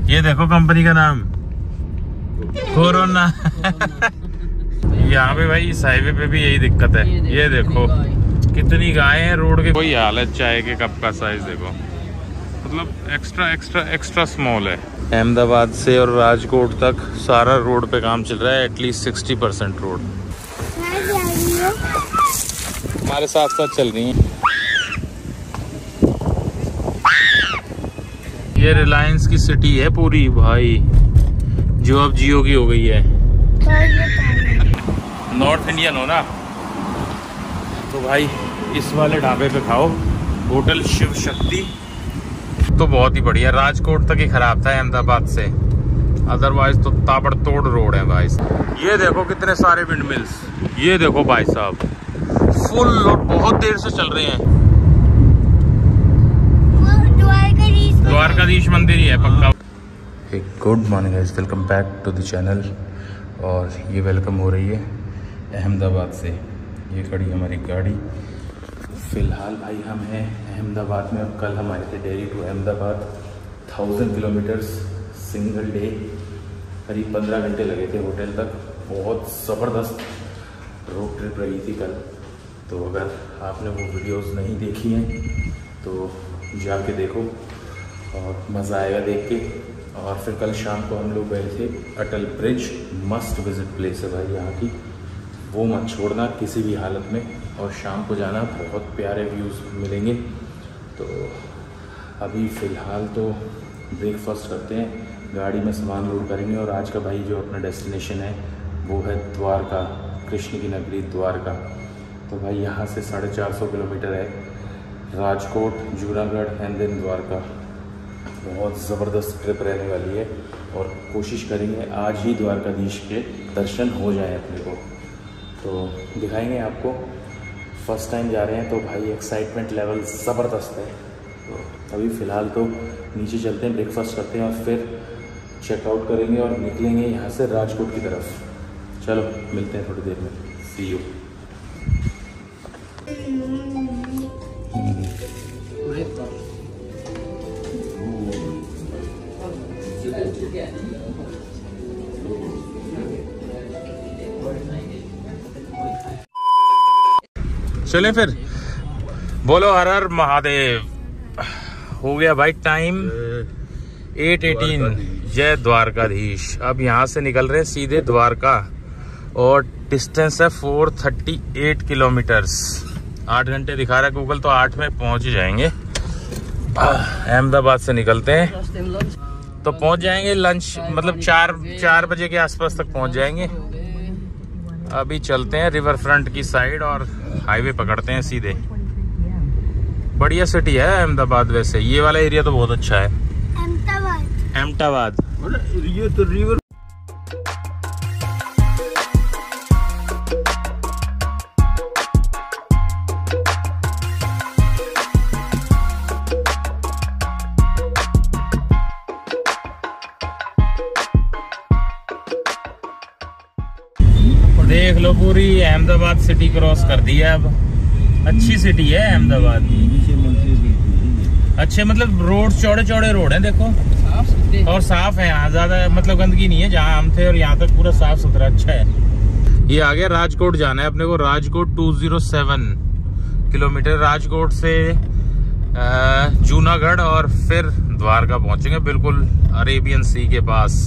ये देखो कंपनी का नाम कोरोना। यहाँ पे भाई इस हाईवे पे भी यही दिक्कत है। ये देखो कितनी गायें हैं रोड के, कोई हालत। चाय के कप का साइज देखो, मतलब एक्स्ट्रा एक्स्ट्रा एक्स्ट्रा स्मॉल है। अहमदाबाद से और राजकोट तक सारा रोड पे काम चल रहा है, एटलीस्ट 60% रोड हमारे साथ साथ चल रही है। ये रिलायंस की सिटी है पूरी भाई, जो अब जियो की हो गई है। नॉर्थ इंडियन हो ना, तो भाई इस वाले ढाबे पे खाओ, होटल शिव शक्ति। तो बहुत ही बढ़िया। राजकोट तक ही खराब था अहमदाबाद से, अदरवाइज तो ताबड़तोड़ रोड है भाई। ये देखो कितने सारे विंड मिल्स, ये देखो भाई साहब फुल लोड, बहुत देर से चल रहे हैं। द्वारकाधीश मंदिर ही है पक्का। Good morning guys, welcome back to the channel. और ये वेलकम हो रही है अहमदाबाद से। ये खड़ी हमारी गाड़ी। फ़िलहाल भाई हम हैं अहमदाबाद में। अब कल हम आए थे Delhi to Ahmedabad, 1000 kilometres single day, करीब 15 घंटे लगे थे होटल तक। बहुत ज़बरदस्त रोड ट्रिप रही थी कल। तो अगर आपने वो वीडियोस नहीं देखी हैं तो जाके देखो और मज़ा आएगा देख के। और फिर कल शाम को हम लोग गए थे Atal bridge. Must visit place है भाई यहाँ की, वो मत छोड़ना किसी भी हालत में। और शाम को जाना, बहुत प्यारे व्यूज़ मिलेंगे। तो अभी फ़िलहाल तो ब्रेकफास्ट करते हैं, गाड़ी में सामान लोड करेंगे। और आज का भाई जो अपना डेस्टिनेशन है वो है द्वारका, कृष्ण की नगरी द्वारका। तो भाई यहाँ से 450 किलोमीटर है, राजकोट, जूनागढ़ एंड देन द्वारका। बहुत ज़बरदस्त ट्रिप रहने वाली है और कोशिश करेंगे आज ही द्वारकाधीश के दर्शन हो जाए अपने को। तो दिखाएंगे आपको। फर्स्ट टाइम जा रहे हैं तो भाई एक्साइटमेंट लेवल ज़बरदस्त है। तो अभी फ़िलहाल तो नीचे चलते हैं, ब्रेकफास्ट करते हैं और फिर चेकआउट करेंगे और निकलेंगे यहाँ से राजकोट की तरफ। चलो मिलते हैं थोड़ी देर में, सी यू। चलें फिर, बोलो हर हर महादेव। हो गया भाई टाइम 8:18, जय द्वारकाधीश। अब यहाँ से निकल रहे हैं सीधे द्वारका और डिस्टेंस है 438 किलोमीटर्स। 8 घंटे दिखा रहा है गूगल, तो 8 में पहुँच ही जाएंगे। अहमदाबाद से निकलते हैं तो पहुँच जाएंगे लंच, मतलब 4 बजे के आसपास तक पहुँच जाएंगे। अभी चलते हैं रिवर फ्रंट की साइड और हाईवे पकड़ते हैं सीधे। बढ़िया सिटी है अहमदाबाद। वैसे ये वाला एरिया तो बहुत अच्छा है। अहमदाबाद ये तो रिवर। देख लो पूरी अहमदाबाद सिटी क्रॉस कर दी है। अब अच्छी सिटी है अहमदाबाद। अच्छे मतलब रोड, चौड़े चौड़े रोड हैं देखो, और साफ है यहाँ, ज्यादा मतलब गंदगी नहीं है। जहाँ हम थे और यहाँ तक पूरा साफ सुथरा अच्छा है। ये आ गया राजकोट जाना है अपने को। राजकोट 207 किलोमीटर, राजकोट से जूनागढ़ और फिर द्वारका पहुंचेंगे, बिल्कुल अरेबियन सी के पास।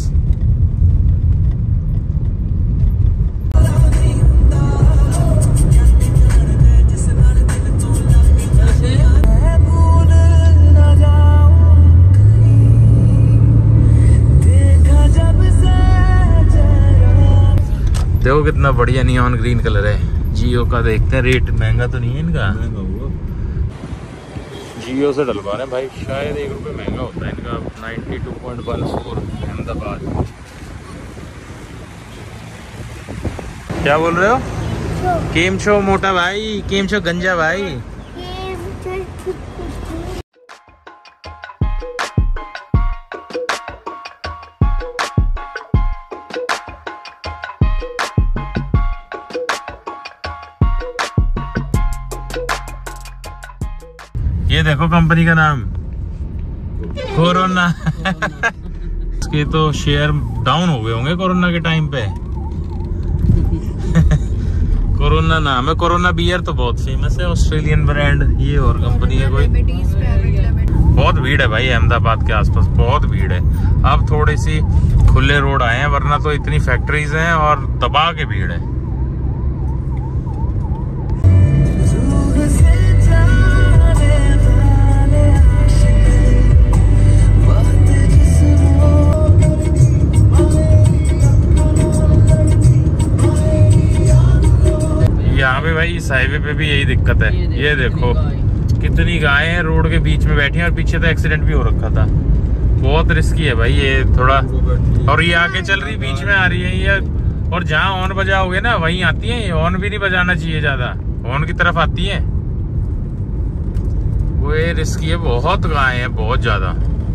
देखो कितना बढ़िया नियॉन ग्रीन कलर है। जियो का देखते हैं रेट, महंगा तो नहीं है इनका। जियो से डलवा रहे हैं भाई, शायद ₹1 महंगा होता है इनका। 92.14 अहमदाबाद। क्या बोल रहे हो? केम छो मोटा भाई, केम छो गंजा भाई। ये देखो कंपनी का नाम कोरोना। इसके तो शेयर डाउन हो गए होंगे कोरोना के टाइम पे। कोरोना नाम है, कोरोना बियर तो बहुत फेमस है, ऑस्ट्रेलियन ब्रांड। ये और कंपनी है कोई। बहुत भीड़ है भाई अहमदाबाद के आसपास, बहुत भीड़ है। अब थोड़ी सी खुले रोड आए हैं, वरना तो इतनी फैक्ट्रीज हैं और दबा के भीड़ है। यहाँ पे भाई इस हाईवे पे भी यही दिक्कत है। ये देखो कितनी गायें हैं रोड के बीच में बैठी हैं, और पीछे तो एक्सीडेंट भी हो रखा था। बहुत रिस्की है भाई ये थोड़ा। और ये आगे चल रही, बीच में आ रही है ये, और जहाँ हॉर्न बजाओगे ना वहीं आती है। ये हॉर्न भी नहीं बजाना चाहिए, ज्यादा हॉर्न की तरफ आती है। वो ये रिस्की है, बहुत गायें हैं, बहुत ज्यादा।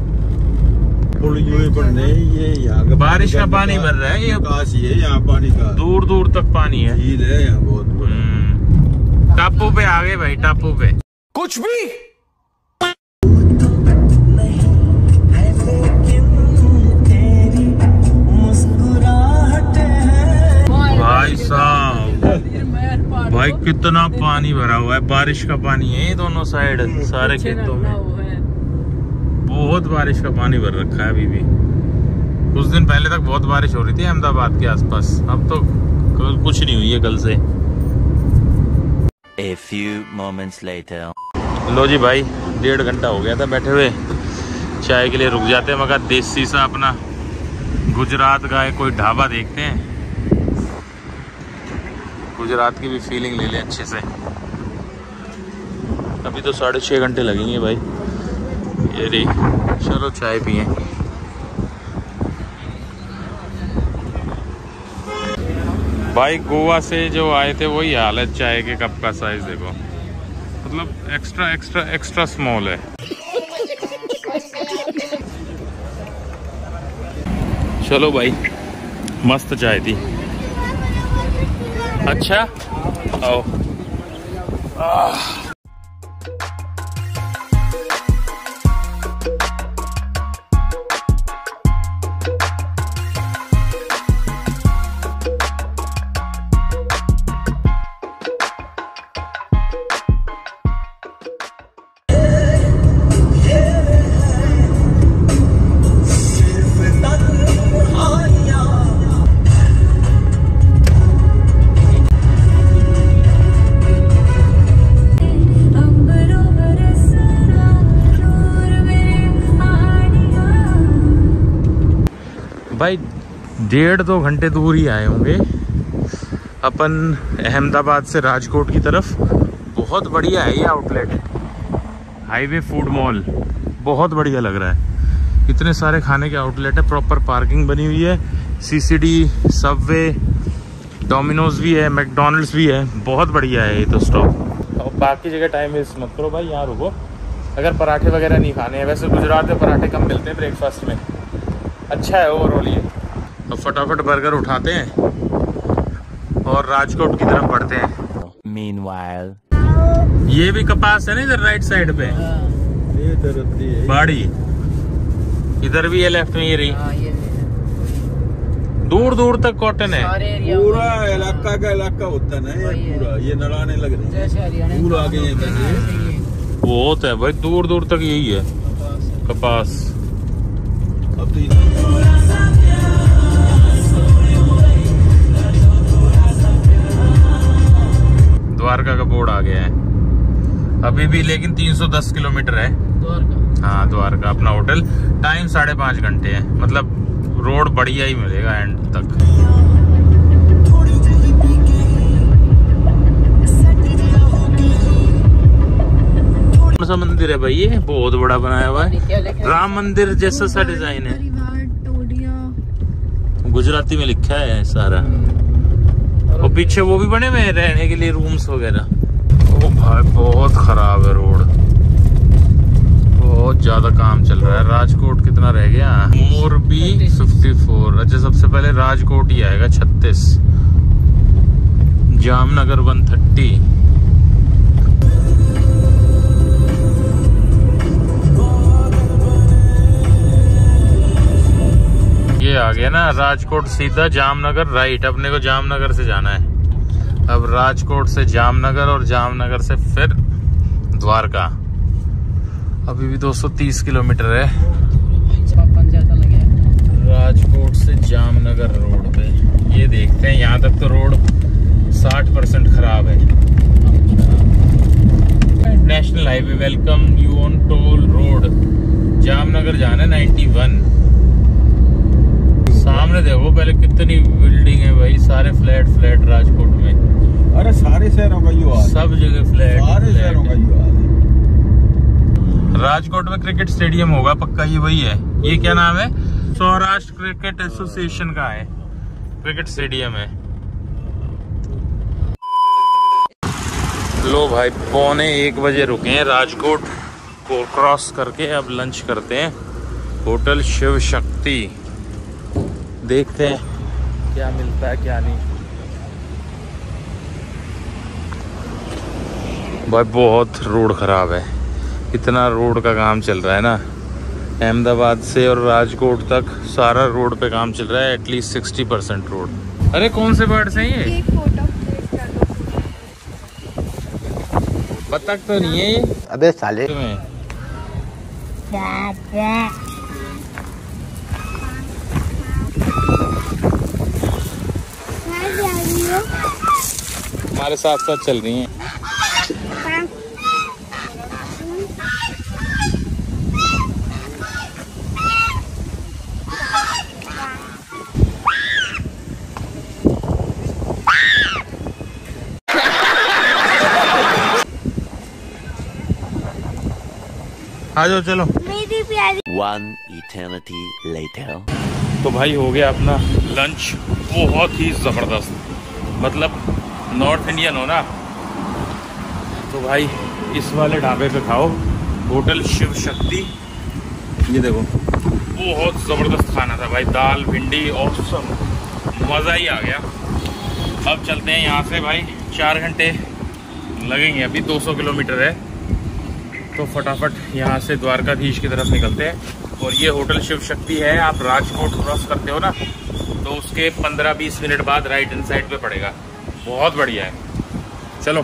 ये बारिश का पानी भर रहा है, ये यहाँ पानी का दूर दूर तक पानी है। झील है यहाँ बहुत। टापू पे आ गए भाई, टापू पे कुछ भी भाई साहब, भाई कितना पानी भरा हुआ है। बारिश का पानी है ये दोनों साइड, सारे खेतों में बहुत बारिश का पानी भर रखा है अभी भी। कुछ दिन पहले तक बहुत बारिश हो रही थी अहमदाबाद के आसपास, अब तो कुछ नहीं हुई है कल से। A few moments later. लो जी भाई, 1.5 घंटा हो गया था बैठे हुए, चाय के लिए रुक जाते हैं। मगर देसी सा अपना गुजरात का कोई ढाबा देखते हैं, गुजरात की भी फीलिंग ले लें अच्छे से। अभी तो 6.5 घंटे लगेंगे भाई। ये रे, चलो चाय पिए। भाई गोवा से जो आए थे वही हाल है, चाय के कप का साइज देखो, मतलब एक्स्ट्रा एक्स्ट्रा एक्स्ट्रा स्मॉल है। चलो भाई, मस्त चाय थी। अच्छा आओ। भाई 1.5-2 घंटे दूर ही आए होंगे अपन अहमदाबाद से राजकोट की तरफ। बहुत बढ़िया है ये आउटलेट, हाईवे फूड मॉल, बहुत बढ़िया लग रहा है। इतने सारे खाने के आउटलेट है, प्रॉपर पार्किंग बनी हुई है, सीसीडी, सबवे, डोमिनोज भी है, मैकडोनल्ड्स भी है। बहुत बढ़िया है ये तो स्टॉप। और बाकी जगह टाइम वेस्ट मत करो भाई, यहाँ रुको अगर पराठे वगैरह नहीं खाने हैं। वैसे गुजरात में पराठे कम मिलते हैं ब्रेकफास्ट में, अच्छा है ओवरऑल ये। अब फटाफट बर्गर उठाते हैं और राजकोट की तरफ बढ़ते हैं। Meanwhile, ये भी कपास है ना इधर राइट साइड पे, ये बाड़ी इधर भी है, लेफ्ट में ये रही। दूर दूर तक कॉटन है, पूरा इलाका का इलाका होता है ना ये पूरा। ये नड़ाने लग रही है पूरा आगे ये बहुत है भाई, दूर दूर तक यही है कपास। अब तो द्वारका का बोर्ड आ गया है अभी भी, लेकिन 310 किलोमीटर है द्वारका। हाँ द्वारका अपना होटल। टाइम 5.5 घंटे है, मतलब रोड बढ़िया ही मिलेगा एंड तक। कौन सा मंदिर है भाई ये? बहुत बड़ा बनाया हुआ है, राम मंदिर जैसा सा डिजाइन है। गुजराती में लिखा है सारा। और पीछे वो भी बने हुए हैं रहने के लिए रूम्स वगैरह। ओ भाई बहुत खराब है रोड, बहुत ज्यादा काम चल रहा है। राजकोट कितना रह गया? मोरबी 54। अच्छा सबसे पहले राजकोट ही आएगा 36, जामनगर 130। ये आ गया ना राजकोट, सीधा जामनगर राइट। अपने को जामनगर से जाना है। अब राजकोट से जामनगर और जामनगर से फिर द्वारका। अभी भी 230 किलोमीटर है। राजकोट से जामनगर रोड पे ये देखते हैं। यहाँ तक तो रोड 60% खराब है। National highway welcome you on toll road. Jamnagar जाना है 91। सामने देखो पहले कितनी बिल्डिंग है भाई, सारे फ्लैट राजकोट में। अरे सारे शहरों का यू हाल, सब जगह फ्लैट, सारे शहरों का यू हाल है। राजकोट में क्रिकेट स्टेडियम होगा पक्का, ये वही है। ये क्या नाम है? सौराष्ट्र क्रिकेट एसोसिएशन का है क्रिकेट स्टेडियम है। लो भाई 1:45 बजे रुके हैं राजकोट को क्रॉस करके। अब लंच करते हैं होटल शिव शक्ति। देखते हैं क्या मिलता है क्या नहीं। भाई बहुत रोड खराब है। इतना रोड का काम चल रहा है ना, अहमदाबाद से और राजकोट तक सारा रोड पे काम चल रहा है। At least 60% road. अरे कौन से बर्ड्स हैं ये? बतख तो नहीं है ये? अबे साले हमारे साथ साथ चल रही हैं। आ जाओ चलो। मेरी प्यारी। One eternity later. तो भाई हो गया अपना लंच। बहुत ही ज़बरदस्त, मतलब नॉर्थ इंडियन हो ना तो भाई इस वाले ढाबे पे खाओ, होटल शिव शक्ति। ये देखो बहुत ज़बरदस्त खाना था भाई, दाल भिंडी ऑसम, मज़ा ही आ गया। अब चलते हैं यहाँ से भाई, 4 घंटे लगेंगे। अभी 200 किलोमीटर है तो फटाफट यहाँ से द्वारकाधीश की तरफ निकलते हैं। और ये होटल शिव शक्ति है, आप राजकोट क्रॉस करते हो ना तो उसके 15-20 मिनट बाद राइट हैंड साइड पे पड़ेगा। बहुत बढ़िया है। चलो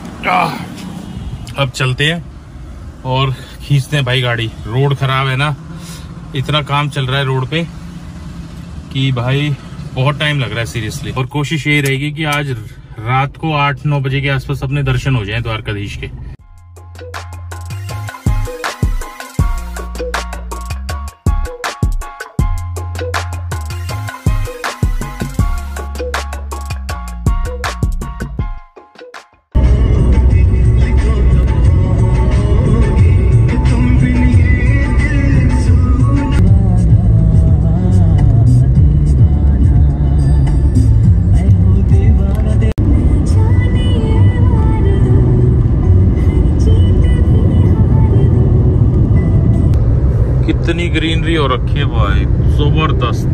अब चलते हैं और खींचते हैं भाई गाड़ी। रोड खराब है ना, इतना काम चल रहा है रोड पे कि भाई बहुत टाइम लग रहा है सीरियसली। और कोशिश यही रहेगी कि आज रात को 8-9 बजे के आसपास अपने दर्शन हो जाएं द्वारकाधीश के। कितनी ग्रीनरी हो रखी है भाई, जबरदस्त।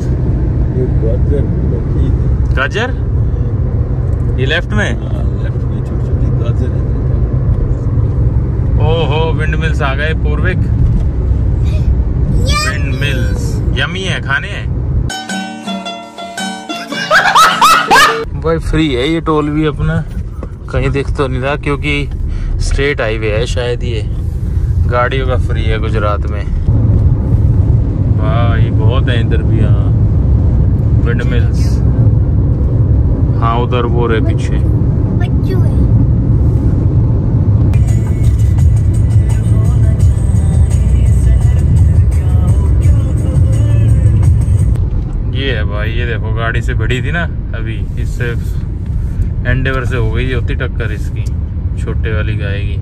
गाजर ये लेफ्ट में, लेफ्ट में छोटी छोटी गाजर है। ओहो विंड मिल्स आ गए पूर्विक। विंड मिल्स यमी है, खाने हैं भाई। फ्री है ये टोल भी अपना, कहीं दिख तो नहीं रहा क्योंकि स्ट्रेट हाईवे है शायद। ये गाड़ियों का फ्री है गुजरात में। हाँ ये बहुत है इधर भी। हाँ विंड मिल्स, हाँ उधर वो रहे पीछे। बच्चू है। ये है भाई, ये देखो गाड़ी से भिड़ी थी ना अभी, इससे एंडेवर से हो गई होती टक्कर इसकी, छोटे वाली गाय की।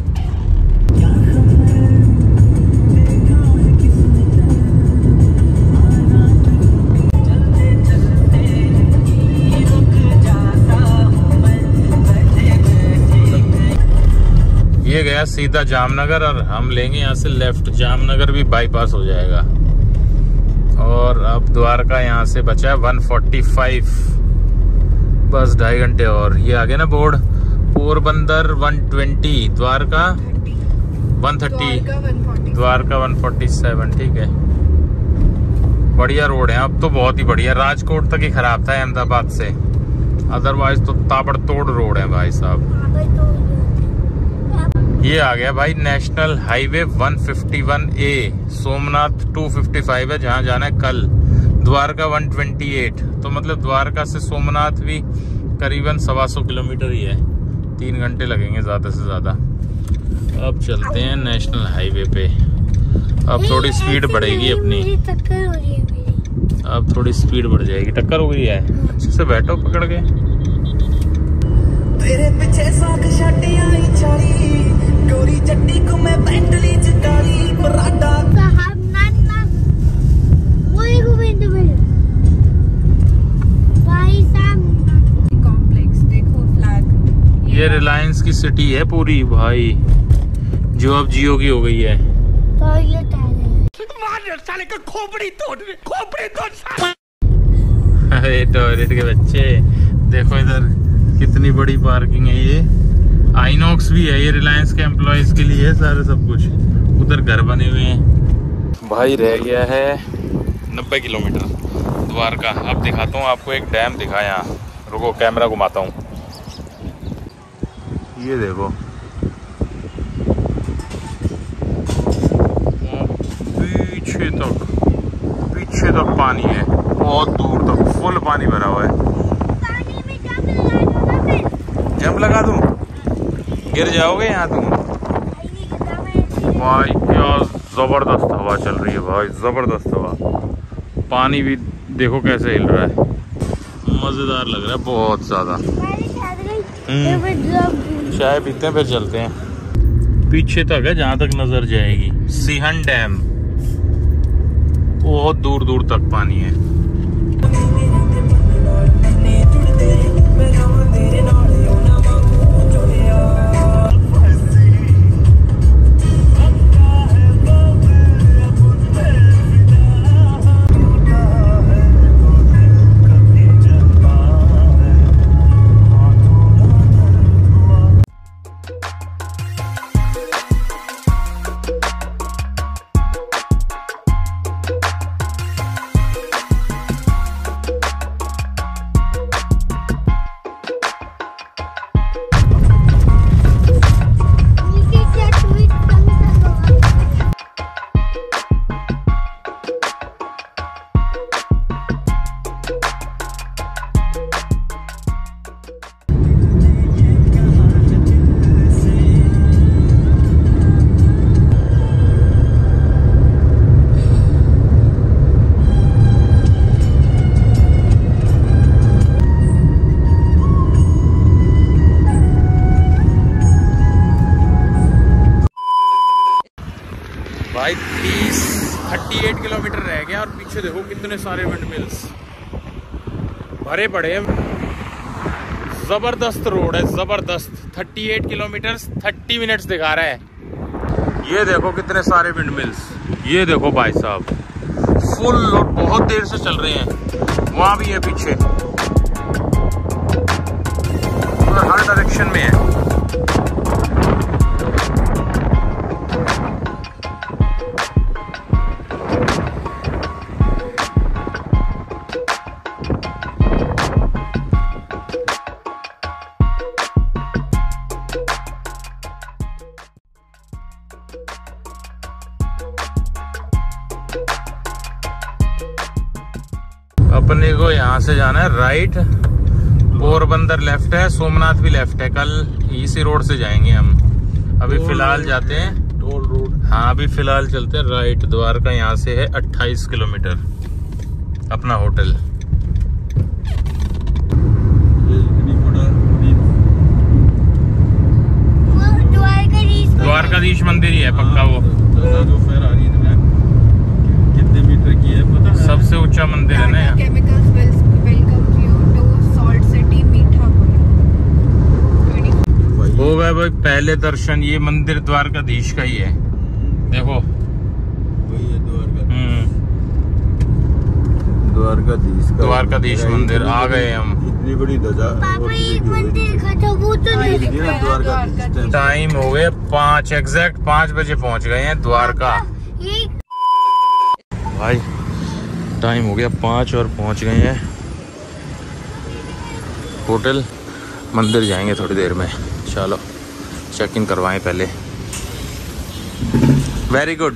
ये गया सीधा जामनगर और हम लेंगे यहाँ से लेफ्ट। जामनगर भी बाईपास हो जाएगा। और अब द्वारका यहाँ से बचा है 145, बस 2.5 घंटे और। ये आ गया ना बोर्ड, पोरबंदर 120, द्वारका 130, द्वारका 147। ठीक है बढ़िया रोड है अब तो, बहुत ही बढ़िया। राजकोट तक ही खराब था अहमदाबाद से, अदरवाइज तो ताबड़तोड़ रोड है भाई साहब। ये आ गया भाई नेशनल हाईवे 151A, सोमनाथ 255 है जहाँ जाना है कल, द्वारका 128। तो मतलब द्वारका से सोमनाथ भी करीबन 125 किलोमीटर ही है, 3 घंटे लगेंगे ज्यादा से ज्यादा। अब चलते हैं नेशनल हाईवे पे। अब थोड़ी स्पीड बढ़ेगी अपनी, टक्कर हो रही है मेरी। अब थोड़ी स्पीड बढ़ जाएगी। टक्कर हो गई है, अच्छे से बैठो पकड़ के। तेरे पीछे साख छाटी आई चाली, गोरी चट्टी को मैं बेंटली चकारी पराठा साहब ना वो एक विंडो में भाई साहब कॉम्प्लेक्स देखो, फ्लैग। ये रिलायंस की सिटी है पूरी भाई, जो अब जियो की हो गई है। टॉयलेट आ गया, साले का खोपड़ी तोड़ अरे टॉयलेट के बच्चे देखो इधर कितनी बड़ी पार्किंग है। ये आइनॉक्स भी है, ये रिलायंस के एम्प्लॉयज के लिए है सारे सब कुछ। उधर घर बने हुए हैं भाई। रह गया है 90 किलोमीटर द्वारका। अब दिखाता हूँ आपको, एक डैम दिखा यहाँ, रुको कैमरा घुमाता हूँ। ये देखो पीछे तक पानी है, बहुत दूर तक फुल पानी भरा हुआ है। पानी में जंप लगा दो ना फिर। जंप लगा दूं, गिर जाओगे यहाँ तुम। भाई क्या जबरदस्त हवा चल रही है भाई, जबरदस्त हवा। पानी भी देखो कैसे हिल रहा है, मजेदार लग रहा है बहुत ज्यादा। चाय पीते हैं फिर चलते हैं। पीछे तक है जहाँ तक नजर जाएगी, सिहन डैम, बहुत दूर दूर तक पानी है। भाई 38 किलोमीटर रह गया और पीछे देखो कितने सारे विंड मिल्स भरे पड़े हैं। जबरदस्त रोड है, जबरदस्त। 38 किलोमीटर 30 मिनट्स दिखा रहा है। ये देखो कितने सारे विंड मिल्स, ये देखो भाई साहब फुल और बहुत देर से चल रहे हैं। वहां भी है पीछे, और हर डायरेक्शन में है। अपने को यहाँ से जाना है राइट, पोरबंदर लेफ्ट है, सोमनाथ भी लेफ्ट है। कल इसी रोड से जाएंगे हम। अभी फिलहाल जाते हैं टोल रोड। हाँ अभी फिलहाल चलते हैं राइट। द्वारका यहाँ से है 28 किलोमीटर अपना होटल। द्वारकाधीश मंदिर ही है पक्का वो। जो फेरारी कितने मीटर की है पता है? सबसे ऊंचा मंदिर है ना यहाँ। Chemicals welcome you to salt city Mithapur. हो गए भाई पहले दर्शन। ये मंदिर द्वारकाधीश का ही है, देखो वही है द्वारकाधीश मंदिर। आ गए हम। इतनी बड़ी ध्वजा। पापा ये मंदिर का तो वो तो नहीं द्वारकाधीश टाइम हो गए 5 एग्जैक्ट 5 बजे पहुंच गए हैं द्वारका। ये भाई टाइम हो गया 5 और पहुंच गए हैं होटल। मंदिर जाएंगे थोड़ी देर में। चलो चेक इन करवाएं पहले। Very good.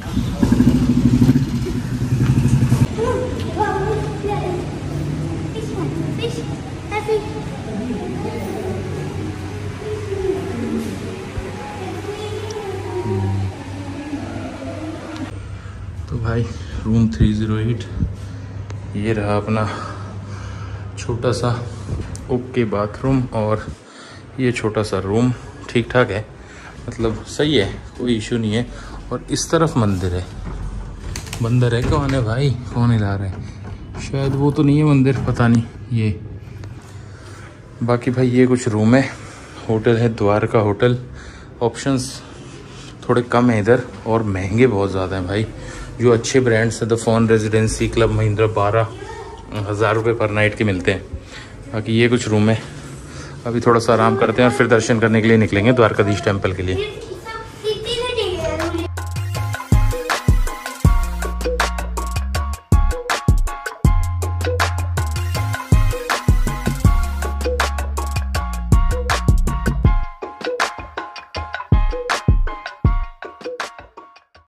तो भाई रूम 308 ये रहा अपना छोटा सा ओके बाथरूम और ये छोटा सा रूम। ठीक ठाक है, मतलब सही है, कोई इशू नहीं है। और इस तरफ मंदिर है। बंदर है कौन है भाई, कौन हिला रहा है? शायद वो तो नहीं है मंदिर, पता नहीं। ये बाकी भाई ये कुछ रूम है। होटल है द्वारका होटल। ऑप्शंस थोड़े कम है इधर और महंगे बहुत ज़्यादा हैं भाई। जो अच्छे ब्रांड्स है the fern residency, club Mahindra 12,000 रुपये पर नाइट के मिलते हैं। बाकी ये कुछ रूम है। अभी थोड़ा सा आराम करते हैं और फिर दर्शन करने के लिए निकलेंगे द्वारकाधीश टेम्पल के लिए।